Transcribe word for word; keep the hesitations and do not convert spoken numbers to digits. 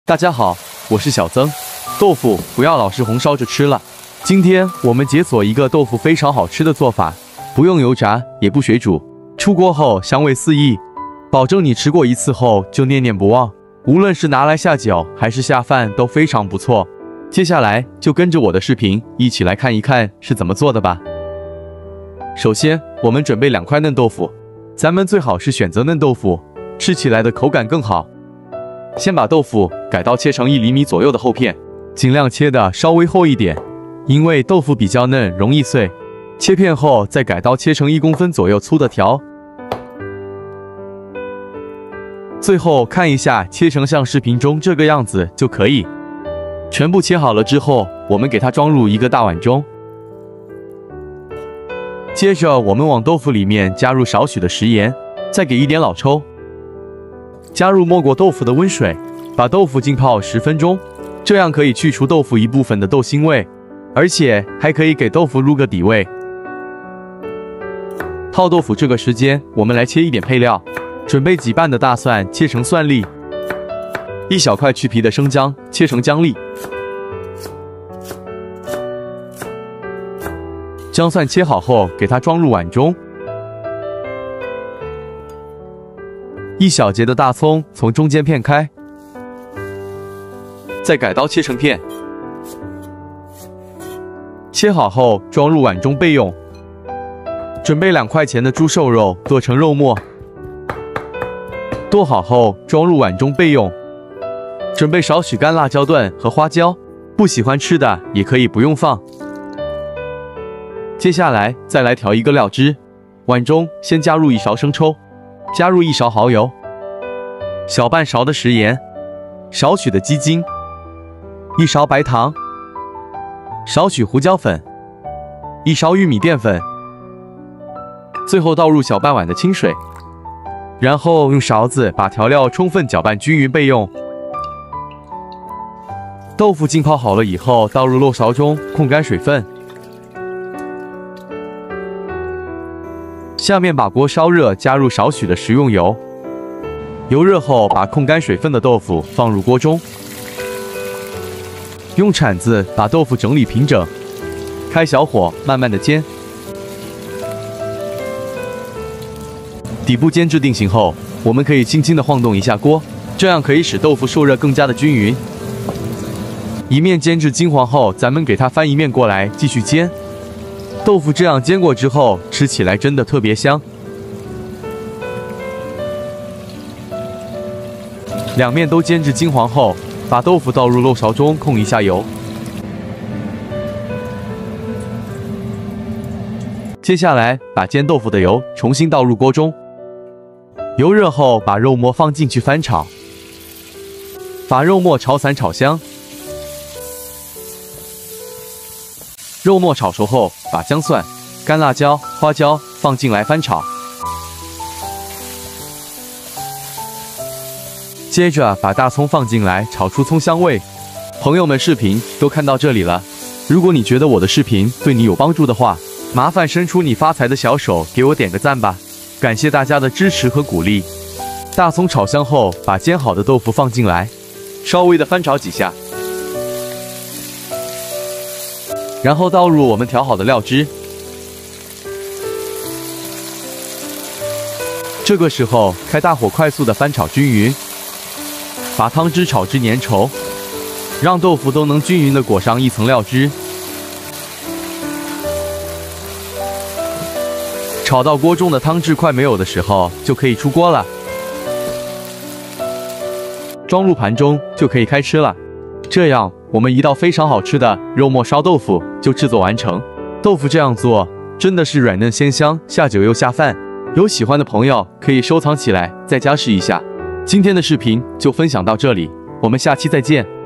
大家好，我是小曾。豆腐不要老是红烧着吃了。今天我们解锁一个豆腐非常好吃的做法，不用油炸，也不水煮，出锅后香味四溢，保证你吃过一次后就念念不忘。无论是拿来下酒还是下饭都非常不错。接下来就跟着我的视频一起来看一看是怎么做的吧。首先，我们准备两块嫩豆腐，咱们最好是选择嫩豆腐，吃起来的口感更好。先把豆腐改刀切成一厘米左右的厚片，尽量切的稍微厚一点，因为豆腐比较嫩，容易碎。切片后再改刀切成一公分左右粗的条。最后看一下，切成像视频中这个样子就可以。全部切好了之后，我们给它装入一个大碗中。接着我们往豆腐里面加入少许的食盐，再给一点老抽。加入没过豆腐的温水，把豆腐浸泡十分钟，这样可以去除豆腐一部分的豆腥味，而且还可以给豆腐入个底味。泡豆腐这个时间，我们来切一点配料，准备几瓣的大蒜切成蒜粒，一小块去皮的生姜切成姜粒。姜蒜切好后，给它装入碗中。一小节的大葱从中间片开，再改刀切成片，切好后装入碗中备用。准备两块钱的猪瘦肉剁成肉末，剁好后装入碗中备用。准备少许干辣椒段和花椒，不喜欢吃的也可以不用放。接下来再来调一个料汁，碗中先加入一勺生抽，加入一勺蚝油，小半勺的食盐，少许的鸡精，一勺白糖，少许胡椒粉，一勺玉米淀粉，最后倒入小半碗的清水，然后用勺子把调料充分搅拌均匀备用。豆腐浸泡好了以后，倒入漏勺中控干水分。下面把锅烧热，加入少许的食用油。油热后，把控干水分的豆腐放入锅中，用铲子把豆腐整理平整，开小火慢慢的煎。底部煎至定型后，我们可以轻轻的晃动一下锅，这样可以使豆腐受热更加的均匀。一面煎至金黄后，咱们给它翻一面过来继续煎。豆腐这样煎过之后，吃起来真的特别香。两面都煎至金黄后，把豆腐倒入漏勺中控一下油。接下来把煎豆腐的油重新倒入锅中，油热后把肉末放进去翻炒，把肉末炒散炒香。肉末炒熟后，把姜蒜、干辣椒、花椒放进来翻炒。接着把大葱放进来，炒出葱香味。朋友们，视频都看到这里了，如果你觉得我的视频对你有帮助的话，麻烦伸出你发财的小手，给我点个赞吧，感谢大家的支持和鼓励。大葱炒香后，把煎好的豆腐放进来，稍微的翻炒几下。然后倒入我们调好的料汁，这个时候开大火快速的翻炒均匀，把汤汁炒至粘稠，让豆腐都能均匀的裹上一层料汁。炒到锅中的汤汁快没有的时候，就可以出锅了，装入盘中就可以开吃了。这样，我们一道非常好吃的肉末烧豆腐就制作完成。豆腐这样做真的是软嫩鲜香，下酒又下饭。有喜欢的朋友可以收藏起来，在家试一下。今天的视频就分享到这里，我们下期再见。